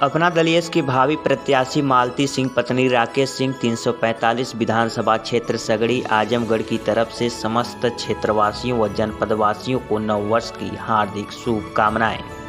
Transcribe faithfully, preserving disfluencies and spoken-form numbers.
अपना दलीय की भावी प्रत्याशी मालती सिंह पत्नी राकेश सिंह तीन सौ पैंतालीस विधानसभा क्षेत्र सगड़ी आजमगढ़ की तरफ से समस्त क्षेत्रवासियों व जनपदवासियों को नव वर्ष की हार्दिक शुभकामनाएं।